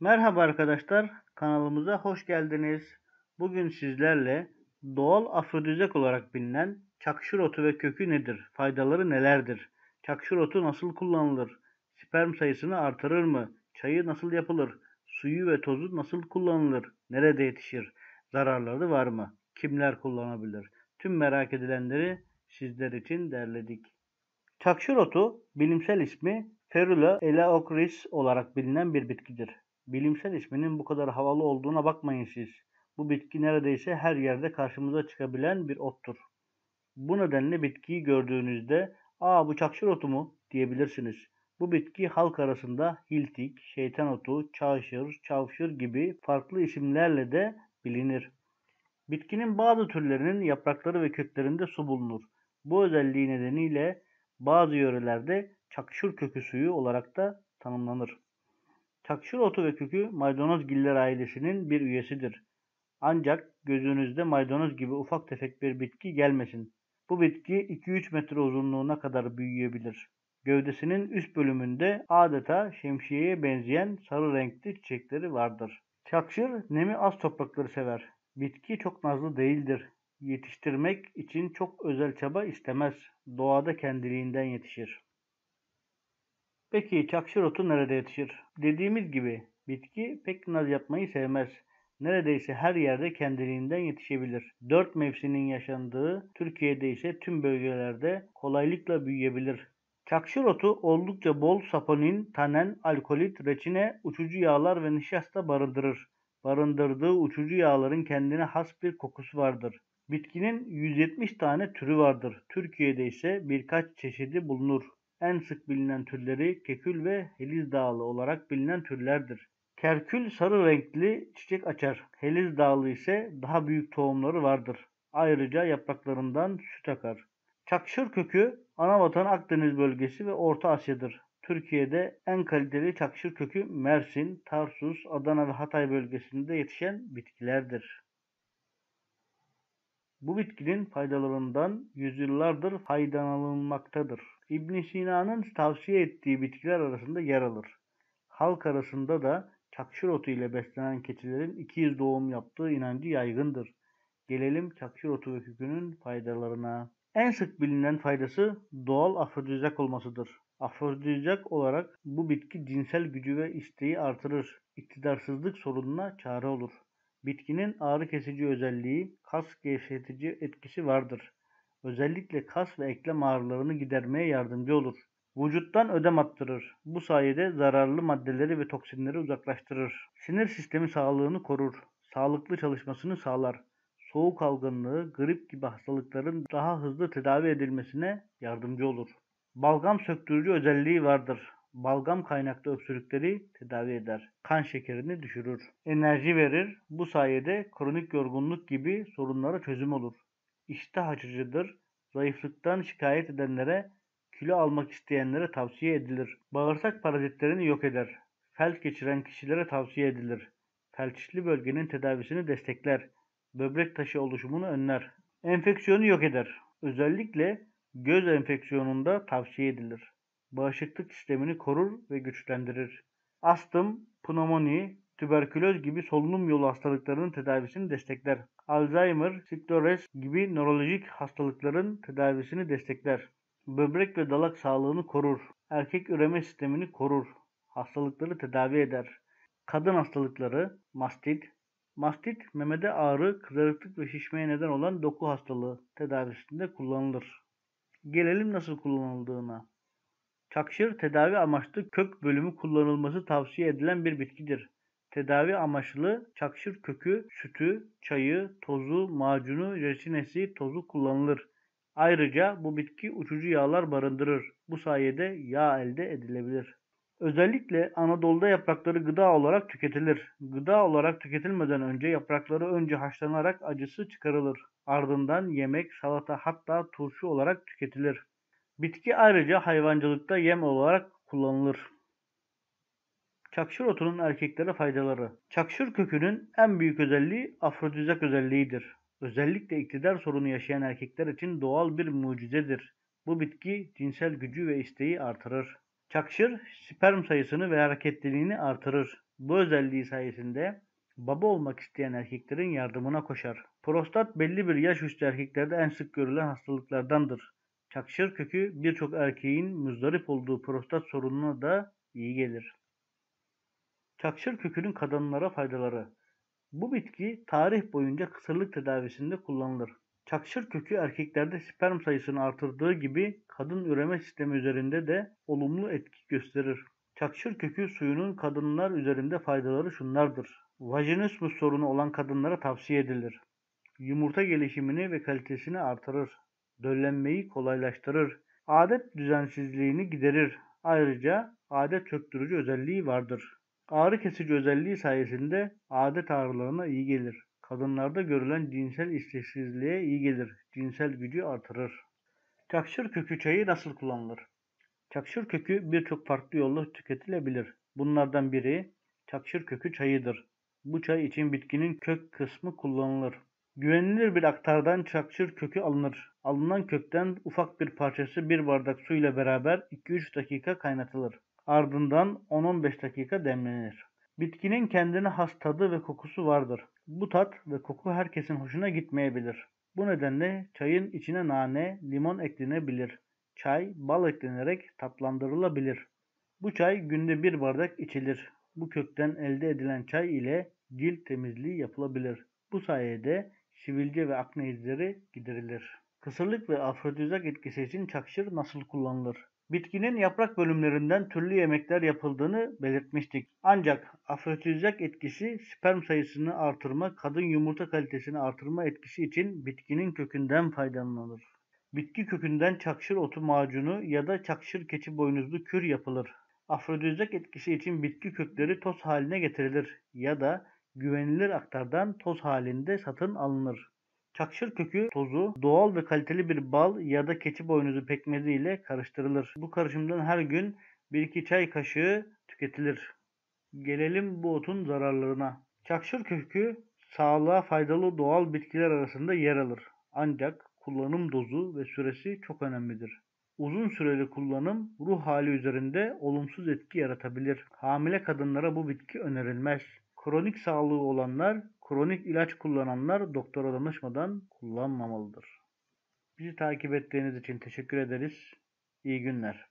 Merhaba arkadaşlar, kanalımıza hoş geldiniz. Bugün sizlerle doğal afrodizyak olarak bilinen çakşır otu ve kökü nedir? Faydaları nelerdir? Çakşır otu nasıl kullanılır? Sperm sayısını artırır mı? Çayı nasıl yapılır? Suyu ve tozu nasıl kullanılır? Nerede yetişir? Zararları var mı? Kimler kullanabilir? Tüm merak edilenleri sizler için derledik. Çakşır otu, bilimsel ismi Ferula eleochris olarak bilinen bir bitkidir. Bilimsel isminin bu kadar havalı olduğuna bakmayın siz. Bu bitki neredeyse her yerde karşımıza çıkabilen bir ottur. Bu nedenle bitkiyi gördüğünüzde, "Aa, bu çakşır otu mu?" diyebilirsiniz. Bu bitki halk arasında hiltik, şeytan otu, çağışır, çavşır gibi farklı isimlerle de bilinir. Bitkinin bazı türlerinin yaprakları ve köklerinde su bulunur. Bu özelliği nedeniyle bazı yörelerde çakşır kökü suyu olarak da tanımlanır. Çakşır otu ve kökü maydanozgiller ailesinin bir üyesidir. Ancak gözünüzde maydanoz gibi ufak tefek bir bitki gelmesin. Bu bitki 2-3 metre uzunluğuna kadar büyüyebilir. Gövdesinin üst bölümünde adeta şemsiyeye benzeyen sarı renkli çiçekleri vardır. Çakşır nemi az toprakları sever. Bitki çok nazlı değildir. Yetiştirmek için çok özel çaba istemez. Doğada kendiliğinden yetişir. Peki çakşır otu nerede yetişir? Dediğimiz gibi bitki pek naz yapmayı sevmez. Neredeyse her yerde kendiliğinden yetişebilir. 4 mevsimin yaşandığı Türkiye'de ise tüm bölgelerde kolaylıkla büyüyebilir. Çakşır otu oldukça bol saponin, tanen, alkolit, reçine, uçucu yağlar ve nişasta barındırır. Barındırdığı uçucu yağların kendine has bir kokusu vardır. Bitkinin 170 tane türü vardır. Türkiye'de ise birkaç çeşidi bulunur. En sık bilinen türleri kekül ve heliz dağlı olarak bilinen türlerdir. Kerkül sarı renkli çiçek açar. Heliz dağlı ise daha büyük tohumları vardır. Ayrıca yapraklarından süt akar. Çakşır kökü anavatan Akdeniz bölgesi ve Orta Asya'dır. Türkiye'de en kaliteli çakşır kökü Mersin, Tarsus, Adana ve Hatay bölgesinde yetişen bitkilerdir. Bu bitkinin faydalarından yüzyıllardır faydalanılmaktadır. İbn Sina'nın tavsiye ettiği bitkiler arasında yer alır. Halk arasında da çakşır otu ile beslenen keçilerin ikiz doğum yaptığı inancı yaygındır. Gelelim çakşır otu ve kökünün faydalarına. En sık bilinen faydası doğal afrodizyak olmasıdır. Afrodizyak olarak bu bitki cinsel gücü ve isteği artırır. İktidarsızlık sorununa çare olur. Bitkinin ağrı kesici özelliği, kas gevşetici etkisi vardır. Özellikle kas ve eklem ağrılarını gidermeye yardımcı olur. Vücuttan ödem attırır. Bu sayede zararlı maddeleri ve toksinleri uzaklaştırır. Sinir sistemi sağlığını korur. Sağlıklı çalışmasını sağlar. Soğuk algınlığı, grip gibi hastalıkların daha hızlı tedavi edilmesine yardımcı olur. Balgam söktürücü özelliği vardır. Balgam kaynaklı öksürükleri tedavi eder. Kan şekerini düşürür. Enerji verir. Bu sayede kronik yorgunluk gibi sorunlara çözüm olur. İştah açıcıdır. Zayıflıktan şikayet edenlere, kilo almak isteyenlere tavsiye edilir. Bağırsak parazitlerini yok eder. Felç geçiren kişilere tavsiye edilir. Felçli bölgenin tedavisini destekler. Böbrek taşı oluşumunu önler. Enfeksiyonu yok eder. Özellikle göz enfeksiyonunda tavsiye edilir. Bağışıklık sistemini korur ve güçlendirir. Astım, pnömoni, tüberküloz gibi solunum yolu hastalıklarının tedavisini destekler. Alzheimer, skleroz gibi nörolojik hastalıkların tedavisini destekler. Böbrek ve dalak sağlığını korur. Erkek üreme sistemini korur. Hastalıkları tedavi eder. Kadın hastalıkları, mastit. Mastit, memede ağrı, kızarıklık ve şişmeye neden olan doku hastalığı tedavisinde kullanılır. Gelelim nasıl kullanıldığına. Çakşır tedavi amaçlı kök bölümü kullanılması tavsiye edilen bir bitkidir. Tedavi amaçlı çakşır kökü, sütü, çayı, tozu, macunu, reçinesi, tozu kullanılır. Ayrıca bu bitki uçucu yağlar barındırır. Bu sayede yağ elde edilebilir. Özellikle Anadolu'da yaprakları gıda olarak tüketilir. Gıda olarak tüketilmeden önce yaprakları önce haşlanarak acısı çıkarılır. Ardından yemek, salata hatta turşu olarak tüketilir. Bitki ayrıca hayvancılıkta yem olarak kullanılır. Çakşır otunun erkeklere faydaları. Çakşır kökünün en büyük özelliği afrodizyak özelliğidir. Özellikle iktidar sorunu yaşayan erkekler için doğal bir mucizedir. Bu bitki cinsel gücü ve isteği artırır. Çakşır sperm sayısını ve hareketliliğini artırır. Bu özelliği sayesinde baba olmak isteyen erkeklerin yardımına koşar. Prostat belli bir yaş üstü erkeklerde en sık görülen hastalıklardandır. Çakşır kökü birçok erkeğin muzdarip olduğu prostat sorununa da iyi gelir. Çakşır kökünün kadınlara faydaları. Bu bitki tarih boyunca kısırlık tedavisinde kullanılır. Çakşır kökü erkeklerde sperm sayısını artırdığı gibi kadın üreme sistemi üzerinde de olumlu etki gösterir. Çakşır kökü suyunun kadınlar üzerinde faydaları şunlardır. Vajinismus sorunu olan kadınlara tavsiye edilir. Yumurta gelişimini ve kalitesini artırır. Döllenmeyi kolaylaştırır. Adet düzensizliğini giderir. Ayrıca adet söktürücü özelliği vardır. Ağrı kesici özelliği sayesinde adet ağrılarına iyi gelir. Kadınlarda görülen cinsel isteksizliğe iyi gelir. Cinsel gücü artırır. Çakşır kökü çayı nasıl kullanılır? Çakşır kökü birçok farklı yolla tüketilebilir. Bunlardan biri çakşır kökü çayıdır. Bu çay için bitkinin kök kısmı kullanılır. Güvenilir bir aktardan çakşır kökü alınır. Alınan kökten ufak bir parçası bir bardak su ile beraber 2-3 dakika kaynatılır. Ardından 10-15 dakika demlenir. Bitkinin kendine has tadı ve kokusu vardır. Bu tat ve koku herkesin hoşuna gitmeyebilir. Bu nedenle çayın içine nane, limon eklenebilir. Çay, bal eklenerek tatlandırılabilir. Bu çay günde bir bardak içilir. Bu kökten elde edilen çay ile cilt temizliği yapılabilir. Bu sayede sivilce ve akne izleri giderilir. Kısırlık ve afrodizyak etkisi için çakşır nasıl kullanılır? Bitkinin yaprak bölümlerinden türlü yemekler yapıldığını belirtmiştik. Ancak afrodizyak etkisi sperm sayısını artırma, kadın yumurta kalitesini artırma etkisi için bitkinin kökünden faydalanılır. Bitki kökünden çakşır otu macunu ya da çakşır keçi boynuzlu kür yapılır. Afrodizyak etkisi için bitki kökleri toz haline getirilir ya da güvenilir aktardan toz halinde satın alınır. Çakşır kökü tozu doğal ve kaliteli bir bal ya da keçi boynuzu pekmezi ile karıştırılır. Bu karışımdan her gün 1-2 çay kaşığı tüketilir. Gelelim bu otun zararlarına. Çakşır kökü sağlığa faydalı doğal bitkiler arasında yer alır. Ancak kullanım dozu ve süresi çok önemlidir. Uzun süreli kullanım ruh hali üzerinde olumsuz etki yaratabilir. Hamile kadınlara bu bitki önerilmez. Kronik sağlığı olanlar, kronik ilaç kullananlar doktora danışmadan kullanmamalıdır. Bizi takip ettiğiniz için teşekkür ederiz. İyi günler.